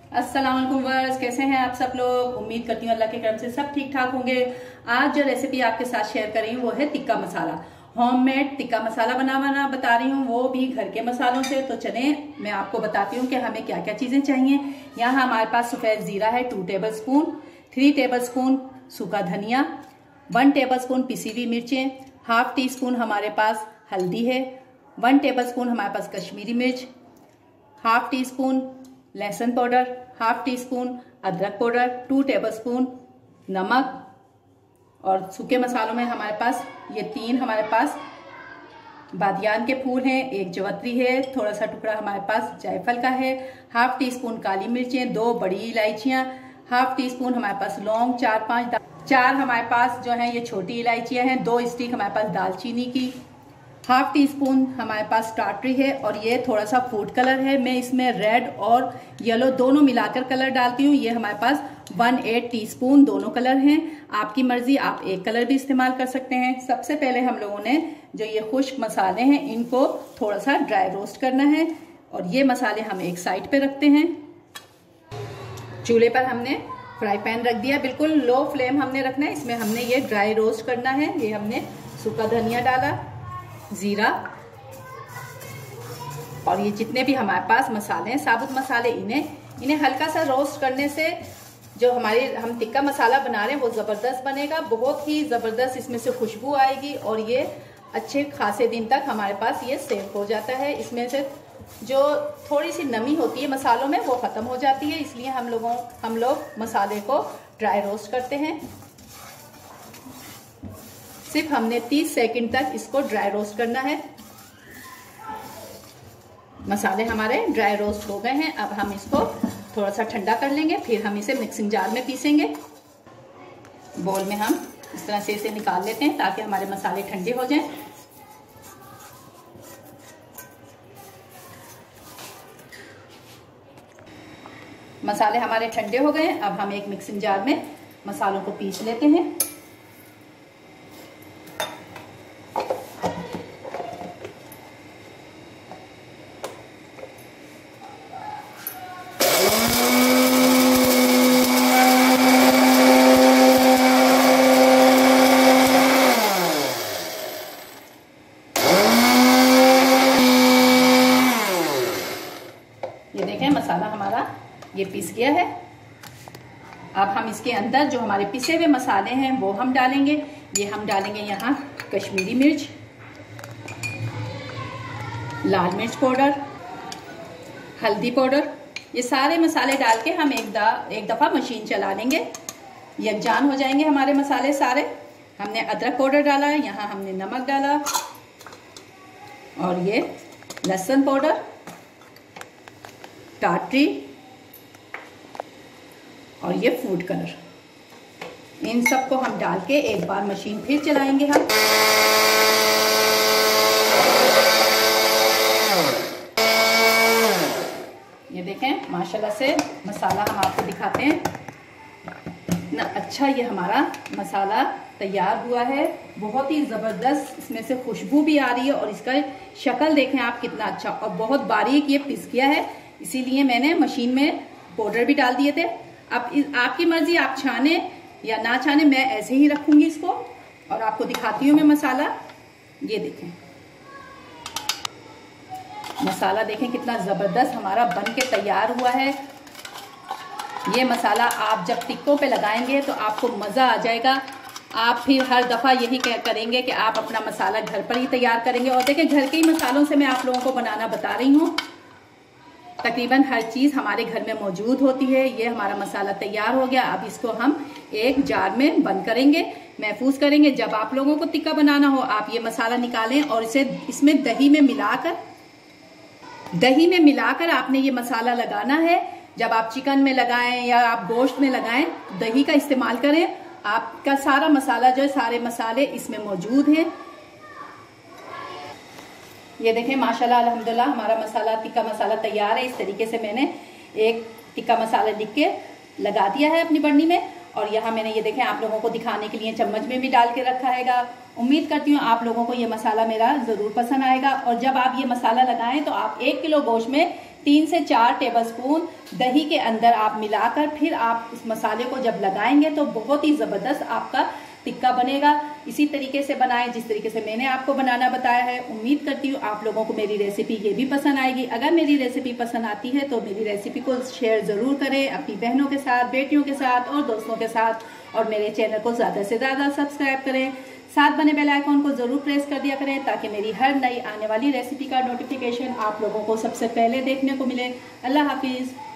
अस्सलाम वालेकुम वर्स, कैसे हैं आप सब लोग। उम्मीद करती हूँ अल्लाह के करम से सब ठीक ठाक होंगे। आज जो रेसिपी आपके साथ शेयर कर रही हूँ वो है टिक्का मसाला। होममेड टिक्का मसाला बनाना बता रही हूँ, वो भी घर के मसालों से। तो चलें मैं आपको बताती हूँ कि हमें क्या क्या चीजें चाहिए। यहाँ हमारे पास सफेद जीरा है 2 टेबल स्पून, 3 टेबल स्पून सूखा धनिया, 1 टेबल स्पून पिसी हुई मिर्चें, हाफ टी स्पून हमारे पास हल्दी है, 1 टेबल स्पून हमारे पास कश्मीरी मिर्च, हाफ टी स्पून लहसुन पाउडर, हाफ टी स्पून अदरक पाउडर, 2 टेबल स्पून नमक। और सूखे मसालों में हमारे पास ये 3 हमारे पास बादियान के फूल हैं, 1 जवत्री है, थोड़ा सा टुकड़ा हमारे पास जायफल का है, हाफ टी स्पून काली मिर्चें, 2 बड़ी इलायचियां, हाफ टी स्पून हमारे पास लौंग, 4 हमारे पास जो है ये छोटी इलायचियां हैं, 2 स्टिक हमारे पास दालचीनी की, हाफ टी स्पून हमारे पास टाटरी है, और ये थोड़ा सा फूड कलर है। मैं इसमें रेड और येलो दोनों मिलाकर कलर डालती हूँ। ये हमारे पास 1/8 टीस्पून दोनों कलर हैं। आपकी मर्जी, आप एक कलर भी इस्तेमाल कर सकते हैं। सबसे पहले हम लोगों ने जो ये खुश्क मसाले हैं इनको थोड़ा सा ड्राई रोस्ट करना है, और ये मसाले हम एक साइड पे रखते हैं। चूल्हे पर हमने फ्राई पैन रख दिया, बिल्कुल लो फ्लेम हमने रखना है। इसमें हमने ये ड्राई रोस्ट करना है। ये हमने सूखा धनिया डाला, जीरा, और ये जितने भी हमारे पास मसाले हैं साबुत मसाले, इन्हें हल्का सा रोस्ट करने से जो हम टिक्का मसाला बना रहे हैं वो जबरदस्त बनेगा। बहुत ही जबरदस्त इसमें से खुशबू आएगी, और ये अच्छे खासे दिन तक हमारे पास ये सेव हो जाता है। इसमें से जो थोड़ी सी नमी होती है मसालों में वो खत्म हो जाती है, इसलिए हम लोग मसाले को ड्राई रोस्ट करते हैं। सिर्फ हमने 30 सेकंड तक इसको ड्राई रोस्ट करना है। मसाले हमारे ड्राई रोस्ट हो गए हैं। अब हम इसको थोड़ा सा ठंडा कर लेंगे, फिर हम इसे मिक्सिंग जार में पीसेंगे। बोल में हम इस तरह से इसे निकाल लेते हैं ताकि हमारे मसाले ठंडे हो जाएं। मसाले हमारे ठंडे हो गए हैं। अब हम एक मिक्सिंग जार में मसालों को पीस लेते हैं। ये देखें मसाला हमारा ये पीस गया है। अब हम इसके अंदर जो हमारे पिसे हुए मसाले हैं वो हम डालेंगे। ये हम डालेंगे यहाँ कश्मीरी मिर्च, लाल मिर्च पाउडर, हल्दी पाउडर। ये सारे मसाले डाल के हम एक दफ़ा मशीन चला लेंगे, यकजान हो जाएंगे हमारे मसाले सारे। हमने अदरक पाउडर डाला है, यहाँ हमने नमक डाला, और ये लहसुन पाउडर, टाटरी, और ये फूड कलर, इन सबको हम डाल के एक बार मशीन फिर चलाएंगे हम। ये देखें माशाल्लाह से मसाला हम आपको दिखाते हैं ना, अच्छा ये हमारा मसाला तैयार हुआ है। बहुत ही ज़बरदस्त इसमें से खुशबू भी आ रही है, और इसका शक्ल देखें आप कितना अच्छा, और बहुत बारीक ये पिस गया है, इसीलिए मैंने मशीन में पाउडर भी डाल दिए थे। अब आपकी मर्जी, आप छाने या ना छाने, मैं ऐसे ही रखूंगी इसको, और आपको दिखाती हूँ मैं मसाला। ये देखें मसाला देखें कितना ज़बरदस्त हमारा बन के तैयार हुआ है। ये मसाला आप जब टिक्कों पे लगाएंगे तो आपको मज़ा आ जाएगा। आप फिर हर दफ़ा यही करेंगे कि आप अपना मसाला घर पर ही तैयार करेंगे। और देखें घर के ही मसालों से मैं आप लोगों को बनाना बता रही हूँ। तकरीबन हर चीज़ हमारे घर में मौजूद होती है। ये हमारा मसाला तैयार हो गया। अब इसको हम एक जार में बंद करेंगे, महफूज करेंगे। जब आप लोगों को टिक्का बनाना हो आप ये मसाला निकालें, और इसमें दही में मिलाकर आपने ये मसाला लगाना है। जब आप चिकन में लगाएं या आप गोश्त में लगाएं, दही का इस्तेमाल करें। आपका सारा मसाला जो है, सारे मसाले इसमें मौजूद हैं। ये देखें माशाल्लाह अल्हम्दुलिल्लाह हमारा मसाला टिक्का मसाला तैयार है। इस तरीके से मैंने एक टिक्का मसाला लिख के लगा दिया है अपनी बर्नी में, और यहाँ मैंने ये देखें आप लोगों को दिखाने के लिए चम्मच में भी डाल के रखा हैगा। उम्मीद करती हूँ आप लोगों को ये मसाला मेरा ज़रूर पसंद आएगा। और जब आप ये मसाला लगाएं तो आप 1 किलो गोश्त में 3 से 4 टेबलस्पून दही के अंदर आप मिलाकर फिर आप इस मसाले को जब लगाएंगे तो बहुत ही जबरदस्त आपका टिक्का बनेगा। इसी तरीके से बनाएं जिस तरीके से मैंने आपको बनाना बताया है। उम्मीद करती हूँ आप लोगों को मेरी रेसिपी ये भी पसंद आएगी। अगर मेरी रेसिपी पसंद आती है तो मेरी रेसिपी को शेयर जरूर करें अपनी बहनों के साथ, बेटियों के साथ और दोस्तों के साथ, और मेरे चैनल को ज्यादा से ज्यादा सब्सक्राइब करें। साथ बने बेल आइकॉन को जरूर प्रेस कर दिया करें ताकि मेरी हर नई आने वाली रेसिपी का नोटिफिकेशन आप लोगों को सबसे पहले देखने को मिले। अल्लाह हाफिज।